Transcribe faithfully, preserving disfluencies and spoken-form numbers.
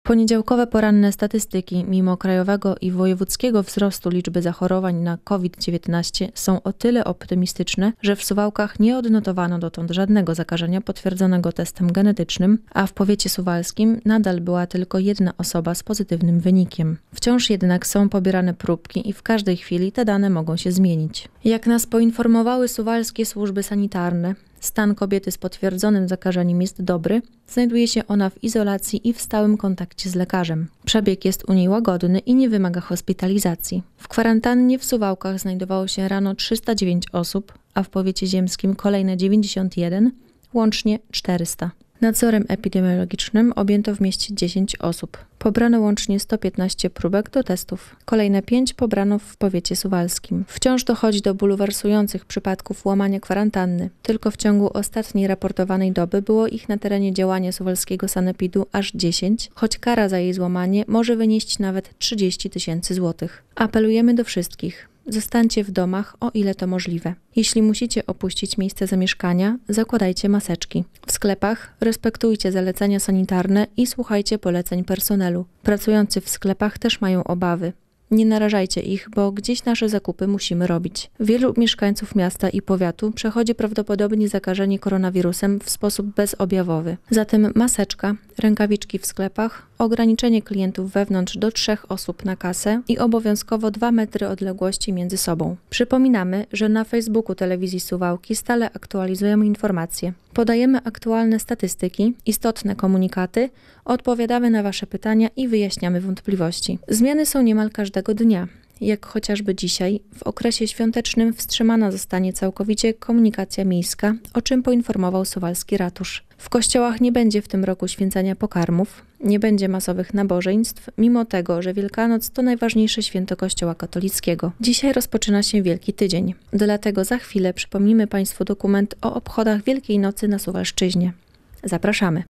Poniedziałkowe poranne statystyki, mimo krajowego i wojewódzkiego wzrostu liczby zachorowań na COVID dziewiętnaście, są o tyle optymistyczne, że w Suwałkach nie odnotowano dotąd żadnego zakażenia potwierdzonego testem genetycznym, a w powiecie suwalskim nadal była tylko jedna osoba z pozytywnym wynikiem. Wciąż jednak są pobierane próbki i w każdej chwili te dane mogą się zmienić. Jak nas poinformowały suwalskie służby sanitarne, stan kobiety z potwierdzonym zakażeniem jest dobry, znajduje się ona w izolacji i w stałym kontakcie z lekarzem. Przebieg jest u niej łagodny i nie wymaga hospitalizacji. W kwarantannie w Suwałkach znajdowało się rano trzysta dziewięć osób, a w powiecie ziemskim kolejne dziewięćdziesiąt jeden, łącznie czterysta. Nadzorem epidemiologicznym objęto w mieście dziesięć osób. Pobrano łącznie sto piętnaście próbek do testów. Kolejne pięć pobrano w powiecie suwalskim. Wciąż dochodzi do bulwersujących przypadków łamania kwarantanny. Tylko w ciągu ostatniej raportowanej doby było ich na terenie działania suwalskiego sanepidu aż dziesięć, choć kara za jej złamanie może wynieść nawet trzydzieści tysięcy złotych. Apelujemy do wszystkich. Zostańcie w domach, o ile to możliwe. Jeśli musicie opuścić miejsce zamieszkania, zakładajcie maseczki. W sklepach respektujcie zalecenia sanitarne i słuchajcie poleceń personelu. Pracujący w sklepach też mają obawy. Nie narażajcie ich, bo gdzieś nasze zakupy musimy robić. Wielu mieszkańców miasta i powiatu przechodzi prawdopodobnie zakażenie koronawirusem w sposób bezobjawowy. Zatem maseczka, rękawiczki w sklepach, ograniczenie klientów wewnątrz do trzech osób na kasę i obowiązkowo dwa metry odległości między sobą. Przypominamy, że na Facebooku Telewizji Suwałki stale aktualizujemy informacje. Podajemy aktualne statystyki, istotne komunikaty, odpowiadamy na Wasze pytania i wyjaśniamy wątpliwości. Zmiany są niemal każdego dnia. Jak chociażby dzisiaj, w okresie świątecznym wstrzymana zostanie całkowicie komunikacja miejska, o czym poinformował suwalski ratusz. W kościołach nie będzie w tym roku święcenia pokarmów, nie będzie masowych nabożeństw, mimo tego, że Wielkanoc to najważniejsze święto Kościoła katolickiego. Dzisiaj rozpoczyna się Wielki Tydzień, dlatego za chwilę przypomnimy Państwu dokument o obchodach Wielkiej Nocy na Suwalszczyźnie. Zapraszamy.